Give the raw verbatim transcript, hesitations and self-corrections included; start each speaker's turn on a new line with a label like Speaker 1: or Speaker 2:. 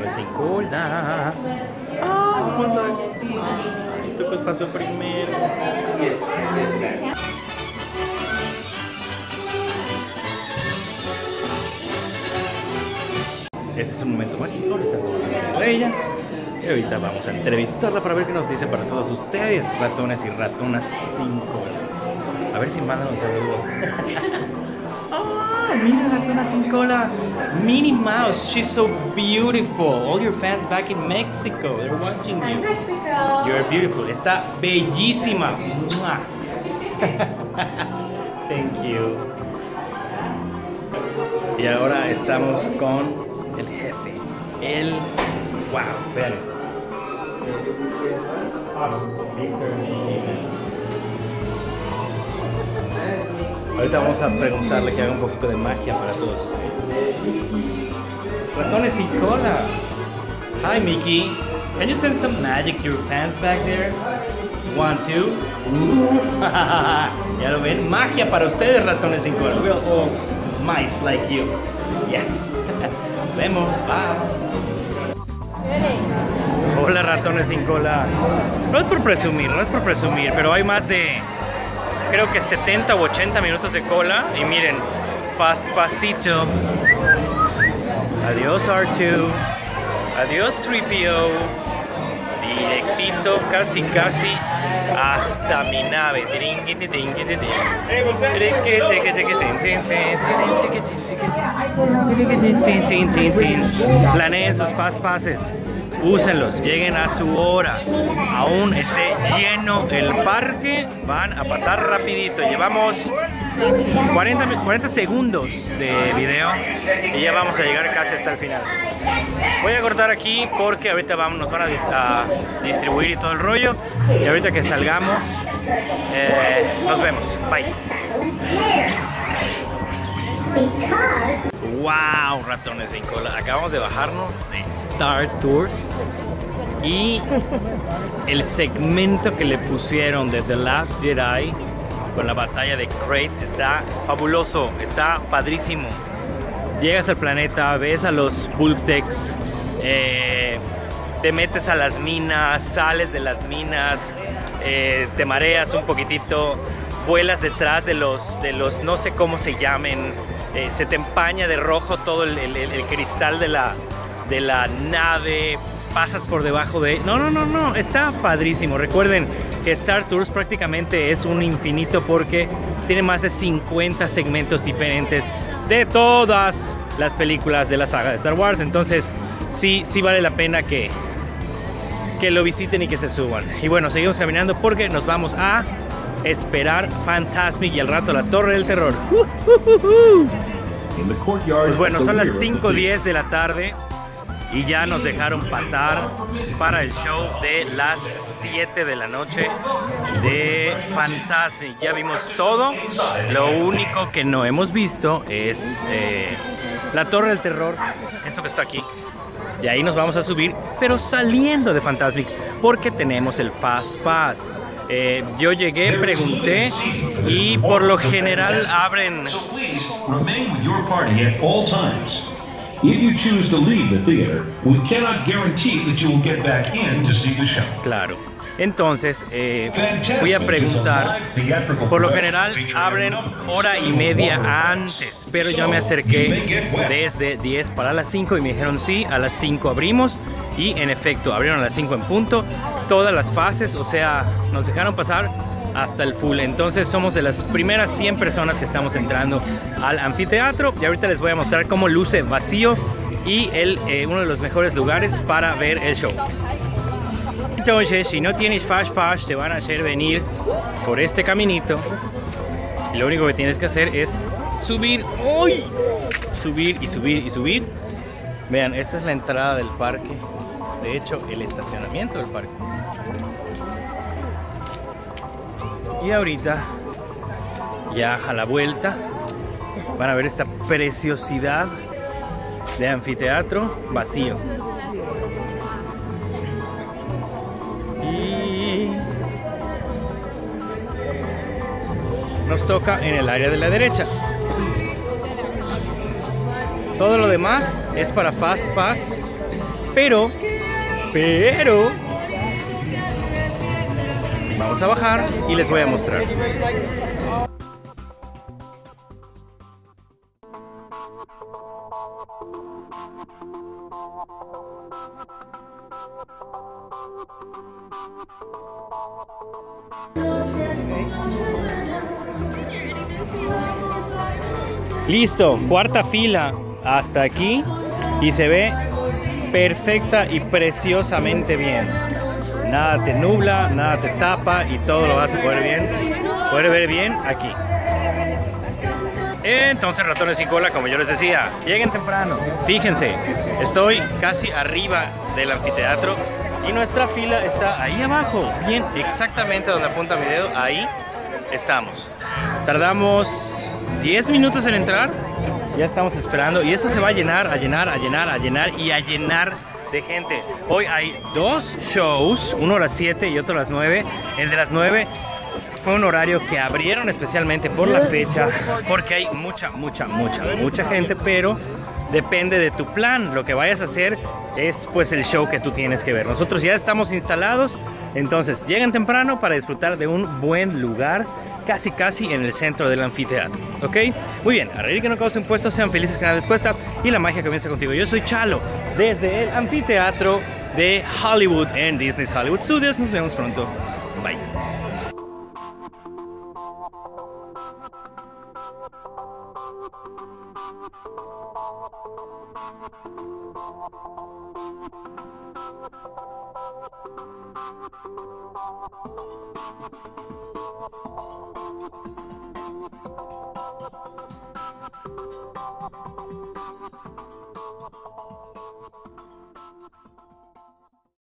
Speaker 1: ratones sin cola. Ah, vamos a ver. Esto pues pasó primero. Este es un momento mágico, le está tomando ella. Y ahorita vamos a entrevistarla para ver qué nos dice para todos ustedes, ratones y ratonas sin cola. A ver si mandan un saludo. Ah, mira, ratona sin cola. Minnie Mouse, she's so beautiful. All your fans back in Mexico, they're watching you.
Speaker 2: Mexico.
Speaker 1: You're beautiful. Está bellísima. Thank you. Y ahora estamos con el jefe. El... Wow, vean esto. mister Ahorita vamos a preguntarle que haga un poquito de magia para todos. Ratones sin cola. Hi Mickey. Can you send some magic to your fans back there? One, two. Ya lo ven. Magia para ustedes, ratones sin cola. We're all mice like you. Yes. Nos vemos. Bye. Hola ratones sin cola. No es por presumir, no es por presumir, pero hay más de, creo que setenta u ochenta minutos de cola. Y miren, fast pasito. Adiós R dos. Adiós tres P O. Directito, casi casi hasta mi nave. Planeen sus fast passes. Úsenlos, lleguen a su hora. Aún esté lleno el parque, van a pasar rapidito. Llevamos cuarenta, cuarenta segundos de video y ya vamos a llegar casi hasta el final. Voy a cortar aquí porque ahorita vamos, nos van a, dis a distribuir y todo el rollo. Y ahorita que salgamos, eh, nos vemos. Bye. Wow, ratones sin cola. Acabamos de bajarnos de Star Tours y el segmento que le pusieron de The Last Jedi con la batalla de Krayt está fabuloso, está padrísimo. Llegas al planeta, ves a los Vulptex, eh, te metes a las minas, sales de las minas, eh, te mareas un poquitito, vuelas detrás de los, de los no sé cómo se llamen. Eh, se te empaña de rojo todo el, el, el cristal de la, de la nave, pasas por debajo de... No, no, no, no, está padrísimo. Recuerden que Star Tours prácticamente es un infinito porque tiene más de cincuenta segmentos diferentes de todas las películas de la saga de Star Wars. Entonces sí, sí vale la pena que, que lo visiten y que se suban. Y bueno, seguimos caminando porque nos vamos a esperar Fantasmic y al rato la Torre del Terror. Uh, uh, uh, uh. Pues bueno, son las cinco diez de la tarde y ya nos dejaron pasar para el show de las siete de la noche de Fantasmic. Ya vimos todo. Lo único que no hemos visto es eh, la Torre del Terror, esto que está aquí. Y ahí nos vamos a subir, pero saliendo de Fantasmic, porque tenemos el Fast Pass. Eh, yo llegué, pregunté y por lo general abren. Claro. Entonces eh, fui a preguntar. Por lo general abren hora y media antes, pero yo me acerqué desde diez para las cinco y me dijeron sí, a las cinco abrimos. Y en efecto, abrieron a las cinco en punto, todas las fases, o sea, nos dejaron pasar hasta el full. Entonces somos de las primeras cien personas que estamos entrando al anfiteatro. Y ahorita les voy a mostrar cómo luce vacío y el, eh, uno de los mejores lugares para ver el show. Entonces, si no tienes Fast Pass, te van a hacer venir por este caminito. Y lo único que tienes que hacer es subir, ¡uy! Subir y subir y subir. Vean, esta es la entrada del parque. De hecho, el estacionamiento del parque. Y ahorita, ya a la vuelta, van a ver esta preciosidad de anfiteatro vacío. Y nos toca en el área de la derecha. Todo lo demás es para Fast Pass Pero, pero, vamos a bajar y les voy a mostrar. Listo, cuarta fila hasta aquí y se ve perfecta y preciosamente bien. Nada te nubla, nada te tapa y todo lo vas a poder bien, poder ver bien aquí. Entonces, ratones sin cola, como yo les decía, lleguen temprano. Fíjense, estoy casi arriba del anfiteatro y nuestra fila está ahí abajo, bien exactamente donde apunta mi dedo, ahí estamos. Tardamos diez minutos en entrar, ya estamos esperando y esto se va a llenar, a llenar, a llenar, a llenar y a llenar de gente. Hoy hay dos shows, uno a las siete y otro a las nueve. El de las nueve fue un horario que abrieron especialmente por la fecha, porque hay mucha, mucha, mucha, mucha gente, pero depende de tu plan. Lo que vayas a hacer es pues el show que tú tienes que ver. Nosotros ya estamos instalados, entonces lleguen temprano para disfrutar de un buen lugar, casi casi en el centro del anfiteatro, ¿ok? Muy bien, a reír que no causen impuestos, sean felices que nada les cuesta y la magia comienza contigo. Yo soy Chalo, desde el anfiteatro de Hollywood en Disney's Hollywood Studios. Nos vemos pronto, bye.
Speaker 2: Thank you.